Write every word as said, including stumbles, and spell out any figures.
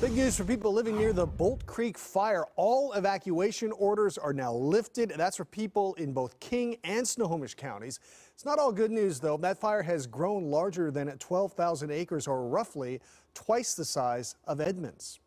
Big news for people living near the Bolt Creek fire. All evacuation orders are now lifted. That's for people in both King and Snohomish counties. It's not all good news, though. That fire has grown larger than at twelve thousand acres, or roughly twice the size of Edmonds.